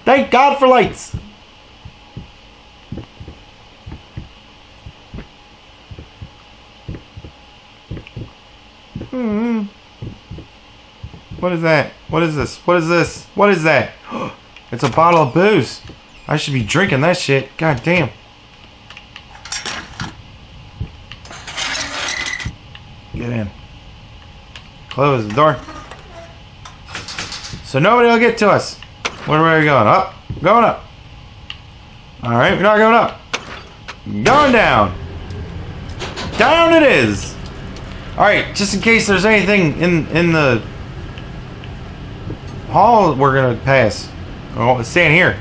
Thank God for lights. What is that? What is this? What is this? What is that? It's a bottle of booze. I should be drinking that shit. God damn. Get in. Close the door. So nobody will get to us. Where are we going? Up? Going up. Alright, we're not going up. Going down. Down it is. Alright, just in case there's anything in the hall we're gonna pass. Oh, stand here.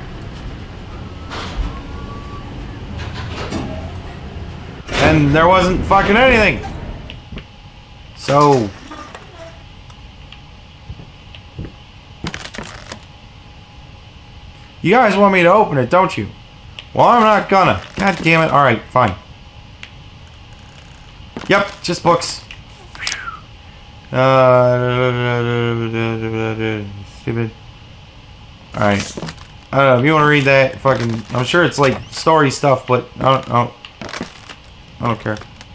And there wasn't fucking anything. So you guys want me to open it, don't you? Well, I'm not gonna. God damn it. Alright, fine. Yep, just books. Stupid. Alright. I don't know if you want to read that. Fucking, I'm sure it's like story stuff, but I don't care.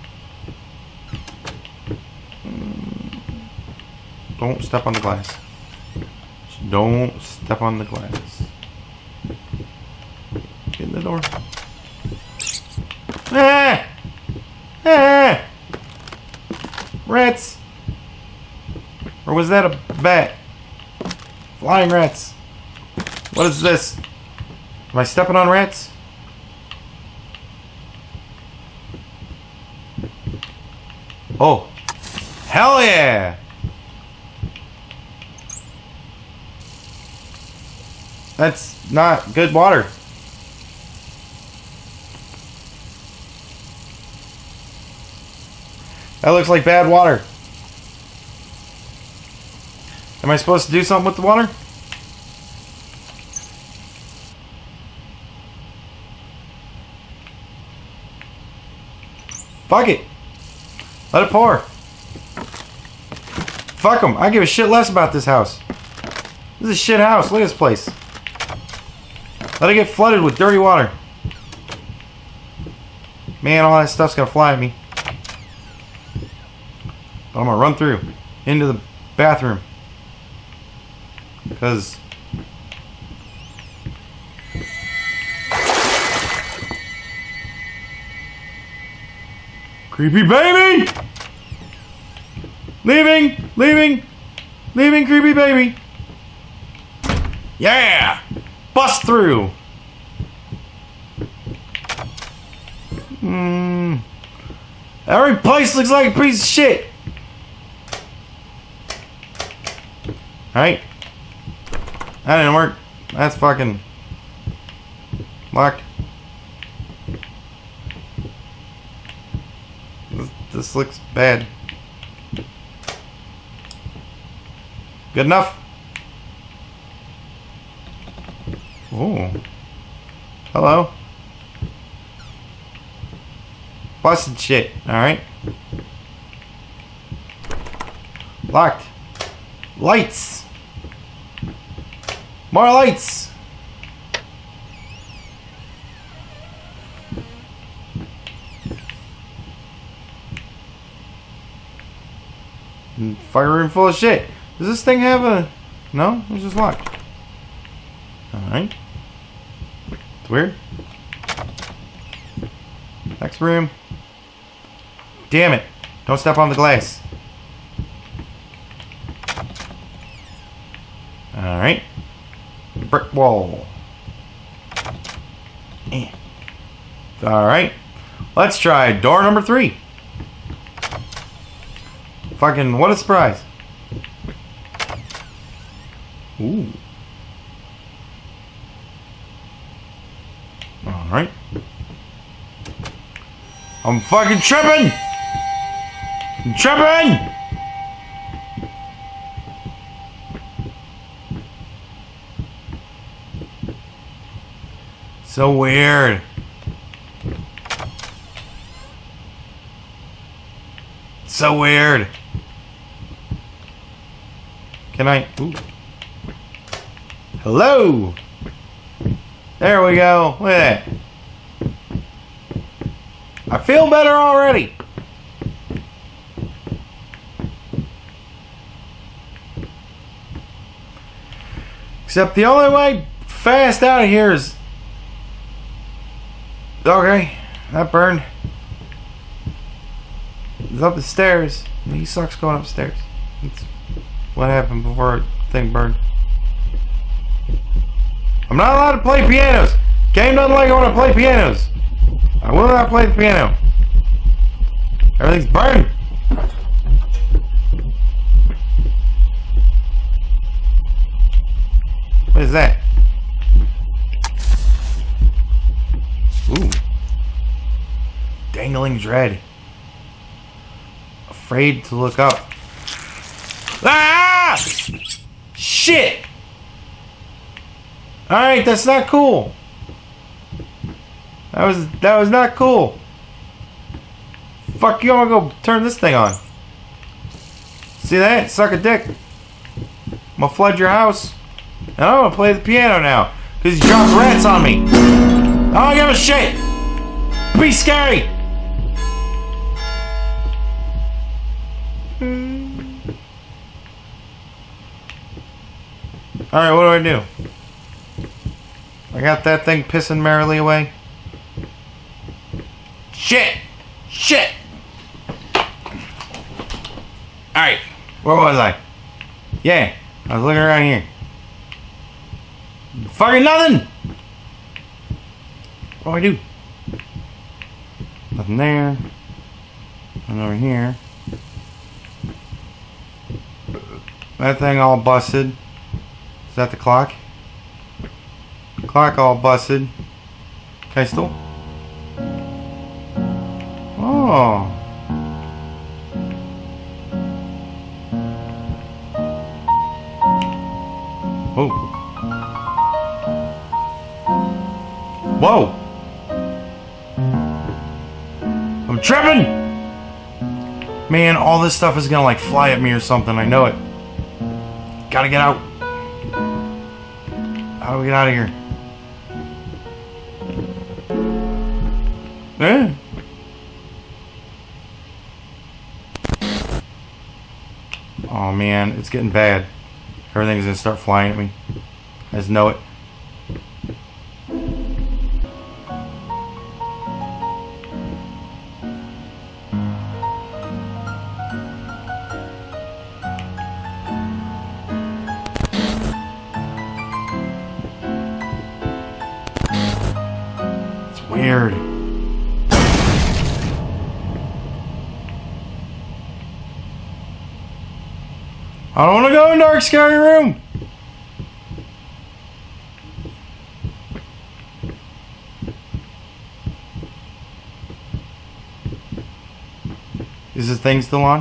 Don't step on the glass. Don't step on the glass. Get in the door. Ah! Ah! Rats! Or was that a bat? Flying rats. What is this? Am I stepping on rats? Oh. Hell yeah! That's not good water. That looks like bad water. Am I supposed to do something with the water? Fuck it. Let it pour. Fuck them. I give a shit less about this house. This is a shit house. Look at this place. Let it get flooded with dirty water. Man, all that stuff's gonna fly at me. But I'm gonna run through into the bathroom. Because creepy baby! Leaving! Leaving! Leaving, creepy baby! Yeah! Bust through! Every place looks like a piece of shit! Alright. That didn't work. That's fucking locked. This looks bad. Good enough? Oh. Hello. Busted shit. Alright. Locked. Lights. More lights. Fire room full of shit. Does this thing have a... No? It's just locked. Alright. It's weird. Next room. Damn it. Don't step on the glass. Alright. Brick wall. Alright. Let's try door number 3. Fucking, what a surprise. Ooh. Alright. I'm fucking tripping! I'm tripping! So weird. So weird. Can I? Ooh. Hello. There we go. Look at that. I feel better already. Except the only way fast out of here is... Okay, that burned. It's up the stairs. He sucks going upstairs. That's what happened before the thing burned. I'm not allowed to play pianos. Game doesn't like it when I play pianos. I will not play the piano. Everything's burned. What is that? Ooh. Dangling dread. Afraid to look up. Ah! Shit! Alright, that's not cool. That was not cool. Fuck you, I'm gonna go turn this thing on. See that? Suck a dick. I'm gonna flood your house. And I'm gonna play the piano now. Because you dropped rats on me. I don't give a shit. Be scary. Alright, what do I do? I got that thing pissing merrily away. Shit! Shit! Alright, where was I? Yeah, I was looking around here. Fucking nothing! What do I do? Nothing there. Nothing over here. That thing all busted. Is that the clock? Clock all busted. Can I still? Oh. Oh. Whoa. I'm tripping. Man, all this stuff is gonna like fly at me or something. I know it. Gotta get out. How do we get out of here? Eh? Oh man, it's getting bad. Everything's gonna start flying at me. I just know it. It's weird. I don't want to go in dark, scary room. Is this thing still on?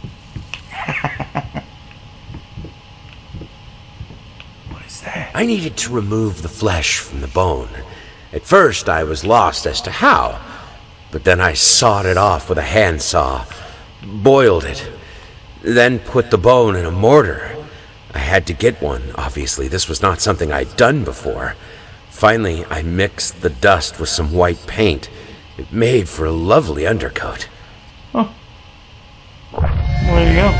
What is that? I needed to remove the flesh from the bone. At first, I was lost as to how, but then I sawed it off with a handsaw, boiled it, then put the bone in a mortar. I had to get one, obviously. This was not something I'd done before. Finally, I mixed the dust with some white paint. It made for a lovely undercoat. Oh. Well, there you go.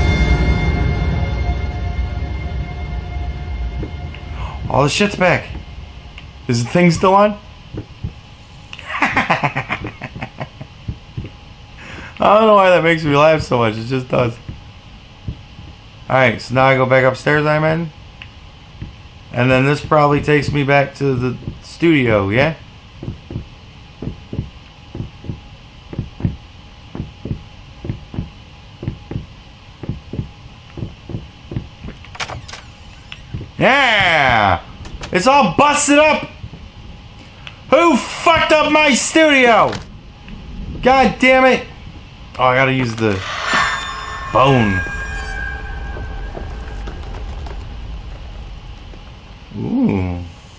All the shit's back. Is the thing still on? I don't know why that makes me laugh so much. It just does. Alright, so now I go back upstairs, I imagine. And then this probably takes me back to the studio, yeah? Yeah! It's all busted up! Who fucked up my studio? God damn it! Oh, I gotta use the bone. Ooh.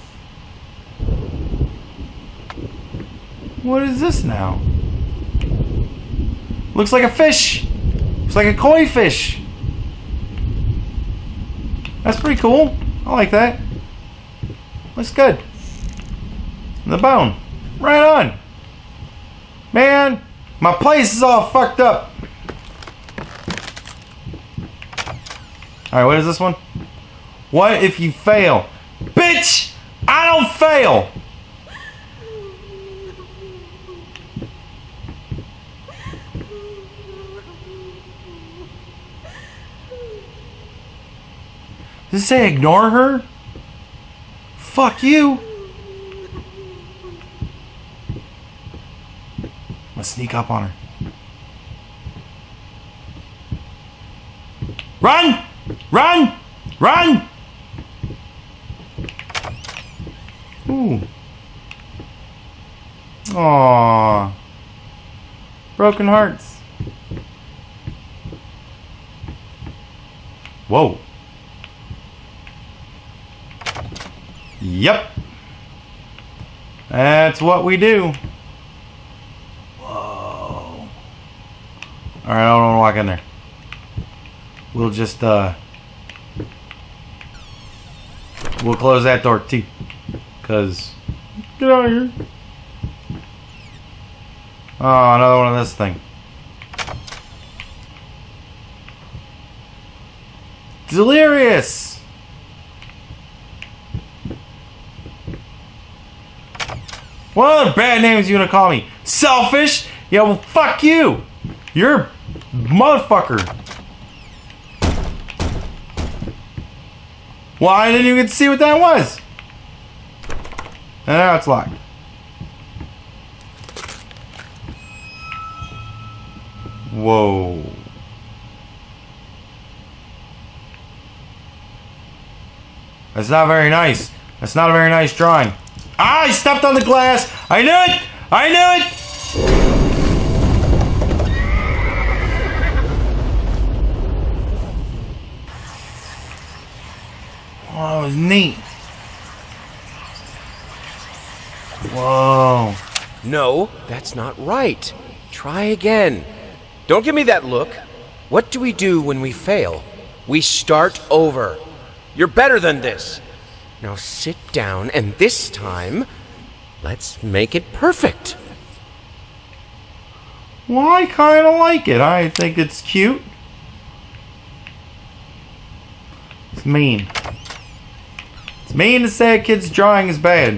What is this now? Looks like a fish. Looks like a koi fish. That's pretty cool. I like that. Looks good. The bone. Right on. Man, my place is all fucked up. Alright, what is this one? What if you fail? Bitch! I don't fail! Does it say ignore her? Fuck you! I'm gonna sneak up on her. Run! Run! Run! Ooh. Aww. Broken hearts. Whoa. Yep. That's what we do. Whoa. Alright, I don't want to walk in there. We'll just, we'll close that door too. Cause, get out of here. Oh, another one of this thing. Delirious! What other bad names you gonna call me? Selfish? Yeah, well, fuck you! You're a motherfucker. Well, I didn't even get to see what that was. And now it's locked. Whoa. That's not very nice. That's not a very nice drawing. Ah, I stepped on the glass. I knew it. I knew it. Oh, that was neat. Whoa. No, that's not right. Try again. Don't give me that look. What do we do when we fail? We start over. You're better than this. Now sit down, and this time, let's make it perfect. Well, I kind of like it. I think it's cute. It's mean. It's mean to say a kid's drawing is bad.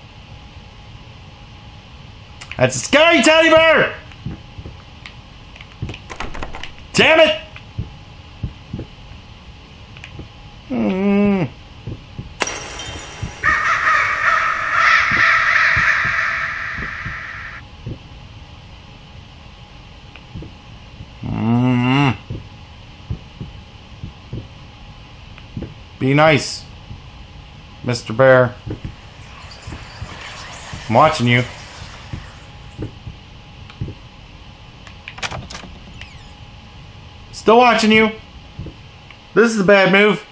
That's a scary teddy bear! Damn it! Be nice, Mr. Bear. I'm watching you. Still watching you. This is a bad move.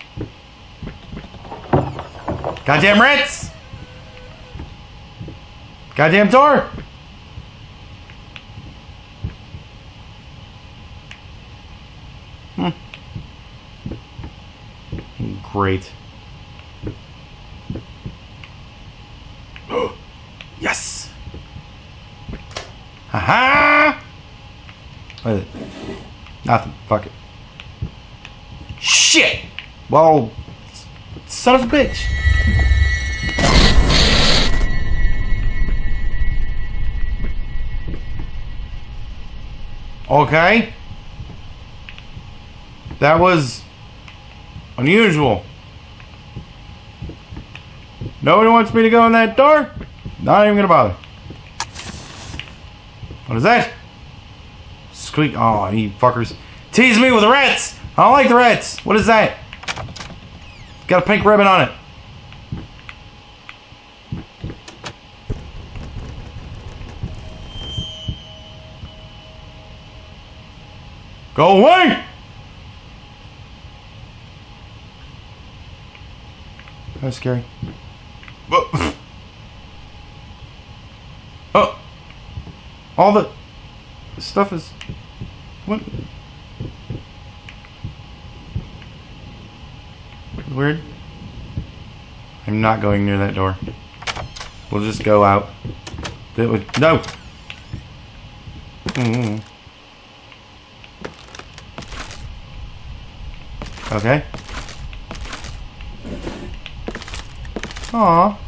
Goddamn rats! Goddamn door! Great. Yes! Ha-ha! What is it? Nothing. Fuck it. Shit! Well, son of a bitch. Okay. That was unusual. Nobody wants me to go in that door? Not even gonna bother. What is that? Squeak. Oh, you fuckers. Tease me with the rats! I don't like the rats. What is that? Got a pink ribbon on it. Go away! That was scary. Oh! All the stuff is... What? Weird. I'm not going near that door. We'll just go out. No! Okay. Aww.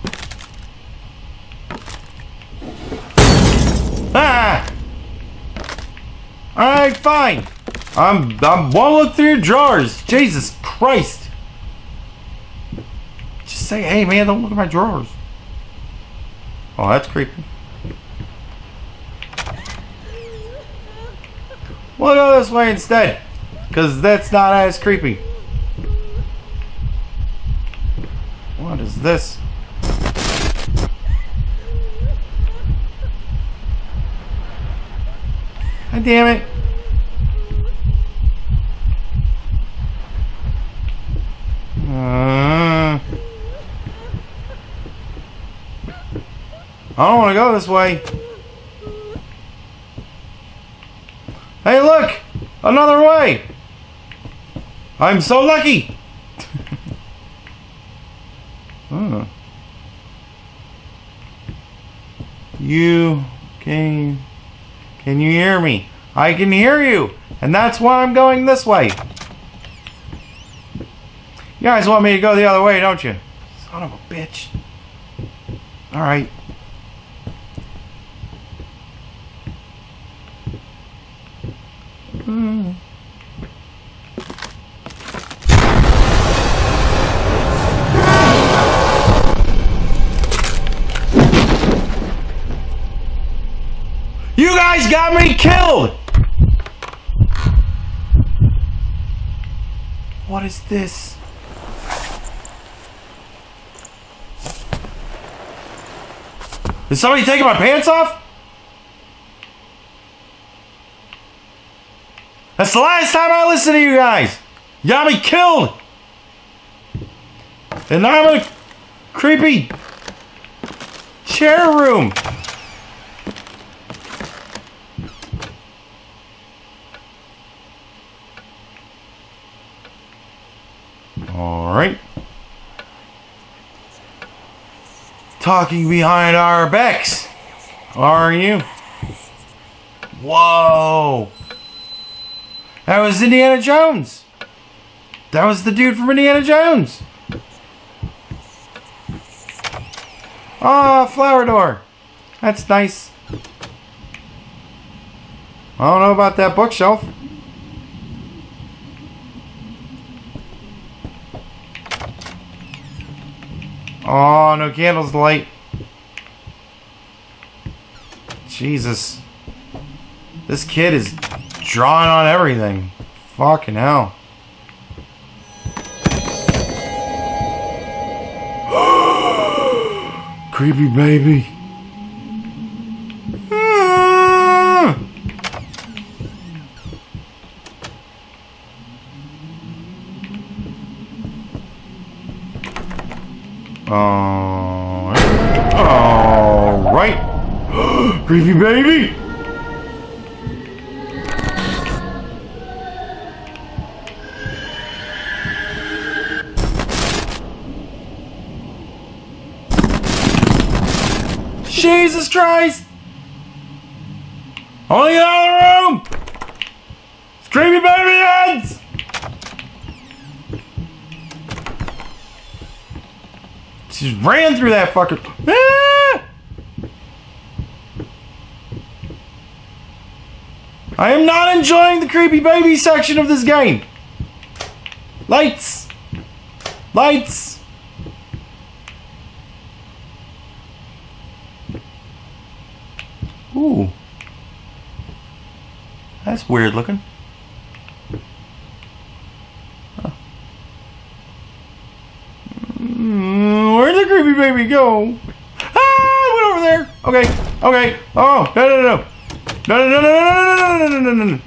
Ah! Alright, fine. I'm won't look through your drawers. Jesus Christ. Just say, hey man, don't look at my drawers. Oh, that's creepy. We'll go this way instead, because that's not as creepy. What is this? God damn it. I don't want to go this way. Hey, look! Another way! I'm so lucky! You can you hear me? I can hear you! And that's why I'm going this way. You guys want me to go the other way, don't you? Son of a bitch. Alright. You guys got me killed! What is this? Is somebody taking my pants off? That's the last time I listen to you guys! You got me killed! And now I'm in a creepy chair room! Alright. Talking behind our backs. Are you? Whoa. That was Indiana Jones. That was the dude from Indiana Jones. Ah, flower door. That's nice. I don't know about that bookshelf. Oh, no candles to light. Jesus. This kid is drawing on everything. Fucking hell. Creepy baby. Alright. Creepy baby. Jesus Christ! Only get out of the room! It's creepy baby heads! She just ran through that fucker. Ah! I am not enjoying the creepy baby section of this game. Lights! Lights! Ooh. That's weird looking. Huh. Where'd the creepy baby go? Ah, I went over there. Okay, okay. Oh, no, no, no. No, no, no, no, no, no, no, no, no, no.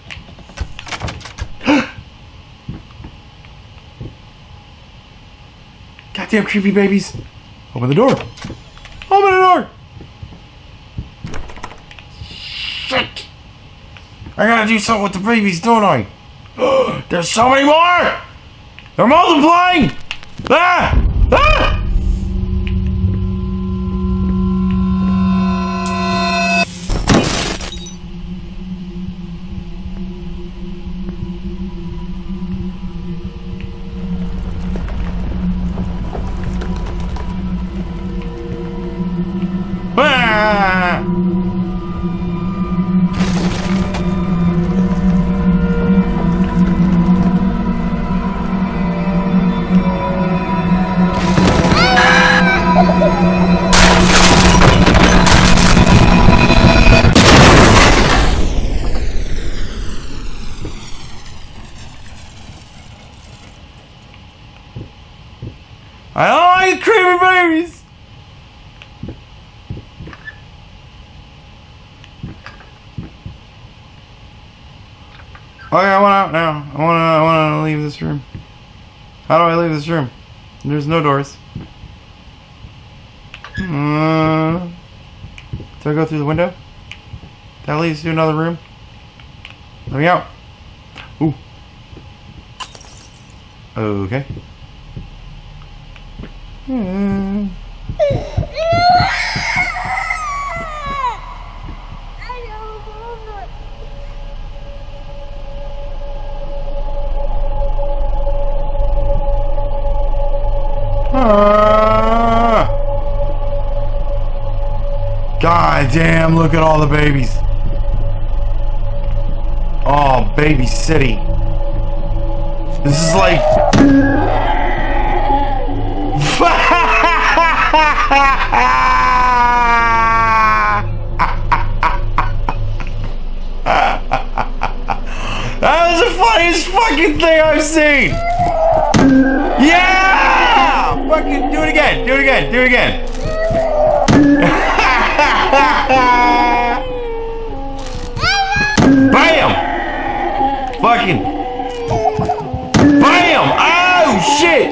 Goddamn creepy babies. Open the door. Open the door. Shit! I gotta do something with the babies, don't I? There's so many more! They're multiplying! Ah! Ah! I don't like creepy babies. Okay, I want out now. I wanna leave this room. How do I leave this room? There's no doors. Do I go through the window? That leads to another room. Let me out. Ooh. Okay. God damn, look at all the babies. Oh, baby city. This is like... That was the funniest fucking thing I've seen. Yeah! Fucking do it again. Do it again. Do it again. Bam! Fucking... Bam! Oh, shit!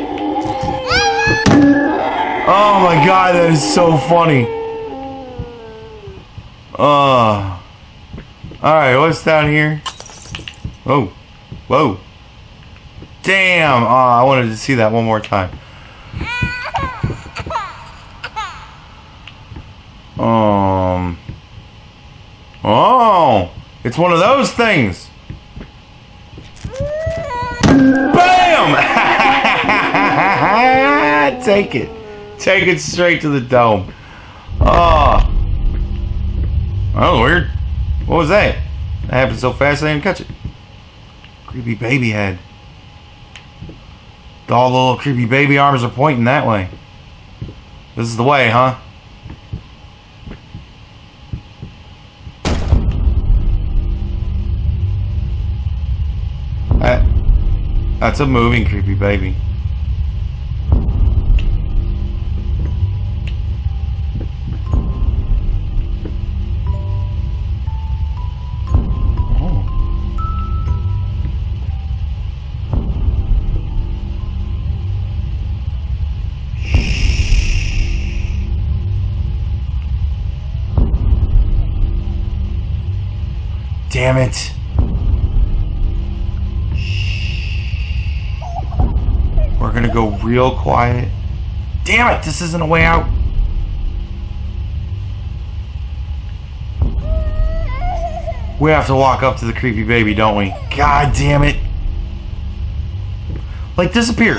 Oh my god, that is so funny. Alright, what's down here? Oh. Whoa. Damn! I wanted to see that one more time. Oh! It's one of those things! Bam! Take it. Take it straight to the dome. Oh. That was weird. What was that? That happened so fast I didn't catch it. Creepy baby head. All the little creepy baby arms are pointing that way. This is the way, huh? That's a moving creepy baby. Damn it. We're gonna go real quiet. Damn it, this isn't a way out. We have to walk up to the creepy baby, don't we? God damn it. Like, disappear.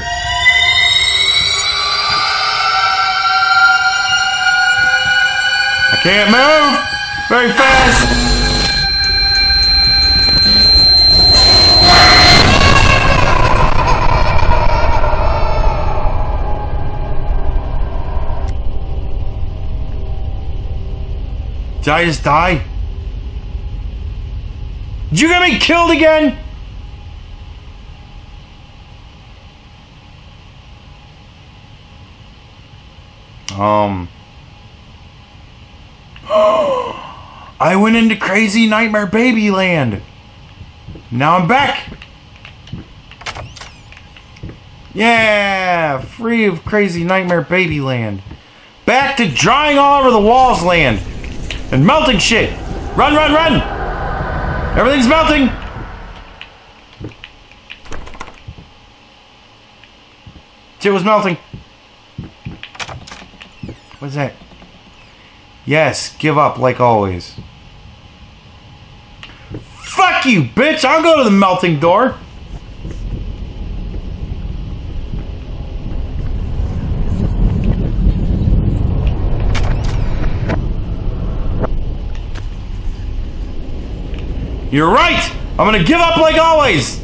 I can't move very fast. Did I just die? Did you get me killed again? I went into Crazy Nightmare Baby Land. Now I'm back. Yeah, free of Crazy Nightmare Baby Land. Back to drying all over the walls land. And melting shit! Run, run, run! Everything's melting! Shit was melting. What's that? Yes, give up like always. Fuck you, bitch! I'll go to the melting door! You're right! I'm gonna give up like always!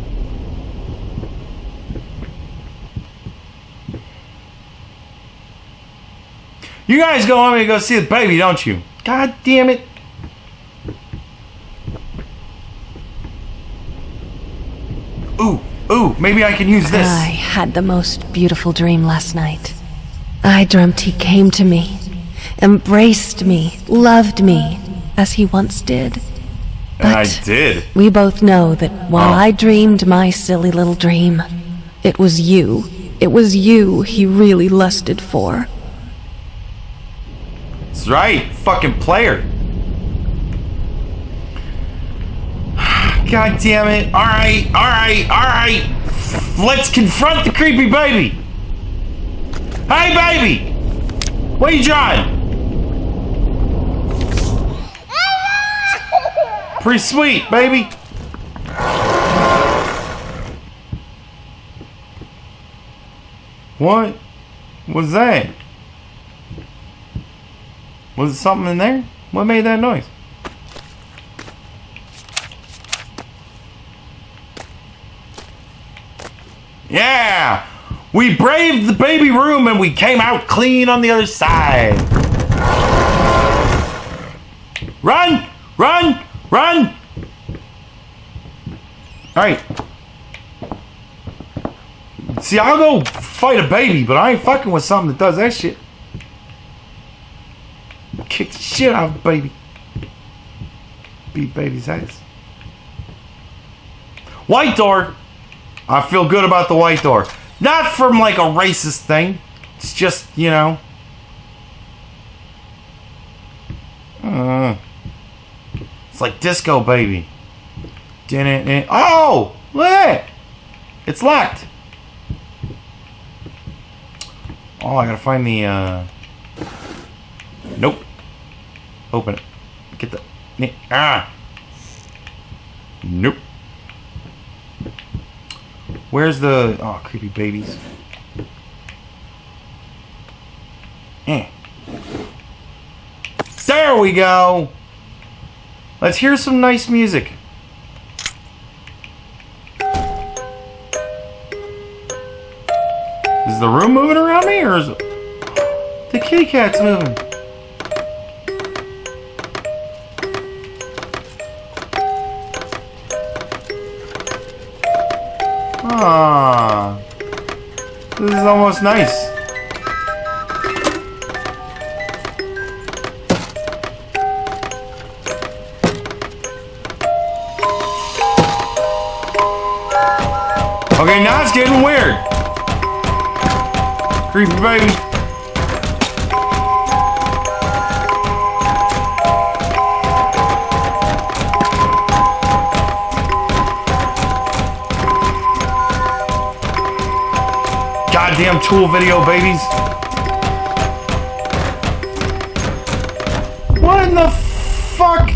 You guys go want me to go see the baby, don't you? God damn it. Ooh, maybe I can use this. I had the most beautiful dream last night. I dreamt he came to me, embraced me, loved me, as he once did. And I did. We both know that while I dreamed my silly little dream, it was you he really lusted for. That's right, fucking player. God damn it. Alright. Let's confront the creepy baby. Hey, baby! What are you drawing? Pretty sweet, baby. What was that? Was it something in there? What made that noise? Yeah! We braved the baby room and we came out clean on the other side. Run! Run! Run! Alright. See, I'll go fight a baby, but I ain't fucking with something that does that shit. Kick the shit out of the baby. Beat baby's ass. White door! I feel good about the white door. Not from like a racist thing. It's just, you know. It's like Disco Baby. Oh! Look at it! It's locked. Oh, I gotta find the, Nope. Open it. Get the... Nope. Where's the... Oh, creepy babies. There we go! Let's hear some nice music. Is the room moving around me, or is it... The kitty cat's moving? Ah, this is almost nice. Okay, now it's getting weird. Creepy baby. Goddamn Tool video babies. What in the fuck?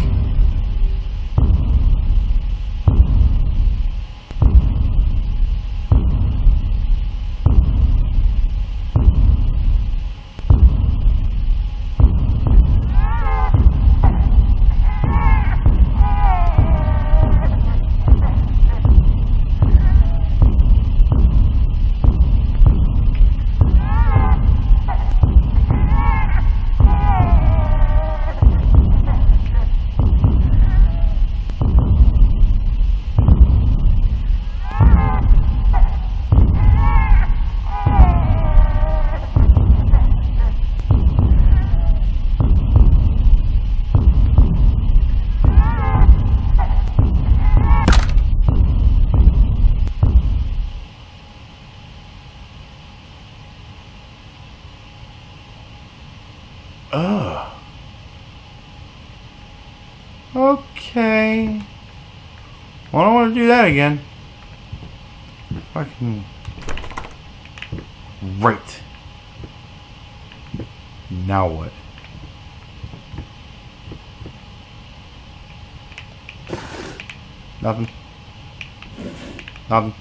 Okay. Well, I don't want to do that again. Fucking... Right. Now what? Nothing. Nothing.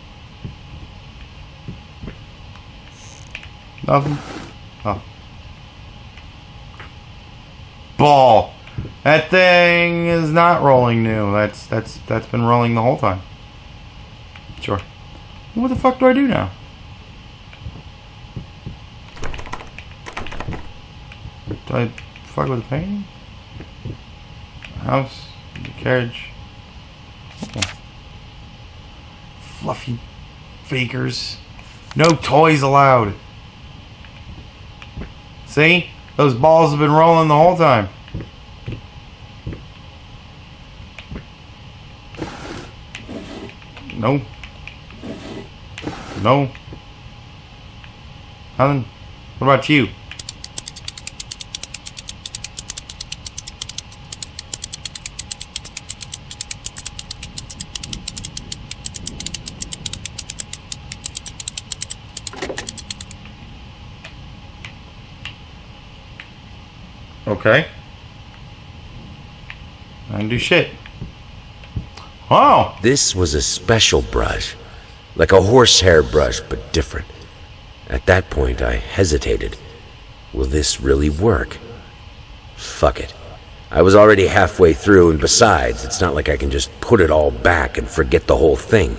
Nothing. Oh. Ball. That thing is not rolling new. That's been rolling the whole time. Sure. What the fuck do I do now? Do I fuck with the painting? House, the carriage. Okay. Fluffy fakers. No toys allowed. See? Those balls have been rolling the whole time. No. No. Nothing. What about you? Okay. I didn't do shit. Oh! This was a special brush. Like a horsehair brush, but different. At that point, I hesitated. Will this really work? Fuck it. I was already halfway through, and besides, it's not like I can just put it all back and forget the whole thing.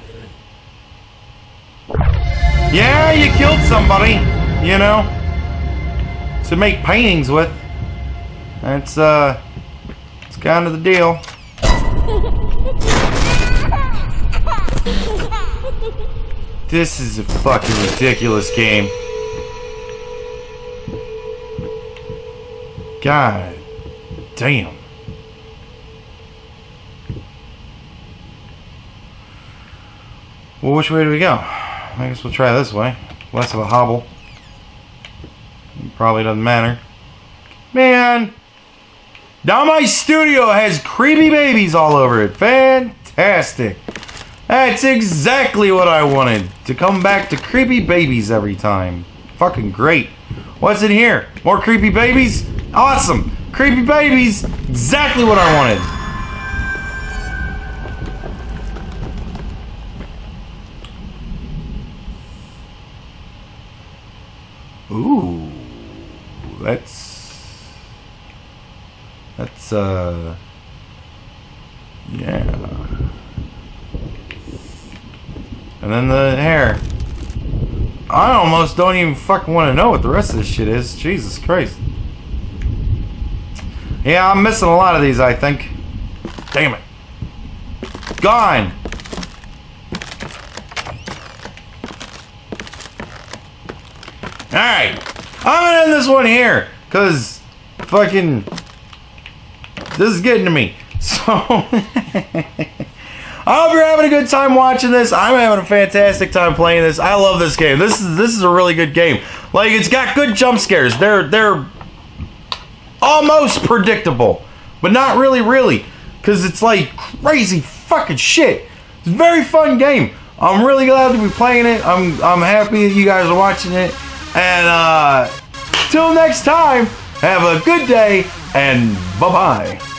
Yeah, you killed somebody, you know, to make paintings with. It's kind of the deal. This is a fucking ridiculous game. God damn. Well, which way do we go? I guess we'll try this way. Less of a hobble. Probably doesn't matter. Man! Now my studio has creepy babies all over it. Fantastic. That's exactly what I wanted. To come back to creepy babies every time. Fucking great. What's in here? More creepy babies? Awesome. Creepy babies. Exactly what I wanted. Ooh. That's yeah. And then the hair. I almost don't even fucking want to know what the rest of this shit is. Jesus Christ. Yeah, I'm missing a lot of these, I think. Damn it. Gone. Alright. I'm gonna end this one here. Because fucking this is getting to me. So I hope you're having a good time watching this. I'm having a fantastic time playing this. I love this game. This is a really good game. Like, it's got good jump scares. They're almost predictable, but not really, because it's like crazy fucking shit. It's a very fun game. I'm really glad to be playing it. I'm happy that you guys are watching it. And till next time, have a good day and bye-bye.